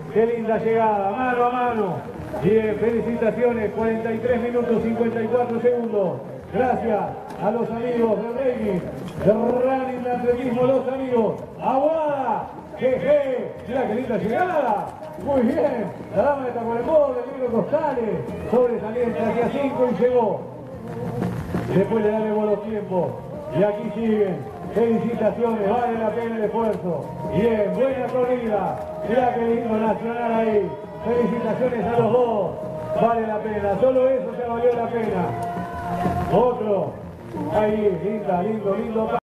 qué linda llegada, mano a mano. Bien, felicitaciones, 43 minutos 54 segundos. Gracias a los amigos de Reyes, de Running de Atletismo, los amigos. Aguada, jeje, mira qué linda llegada. Muy bien, la dama de Tacuarembó, del Negro Costales, sobresaliente hacia 5 y llegó. Después le daremos los tiempos. Y aquí siguen. Felicitaciones, vale la pena el esfuerzo. Bien, buena corrida. Mirá qué lindo Nacional ahí. Felicitaciones a los dos. Vale la pena, solo eso ya valió la pena. Otro. Ahí, lindo.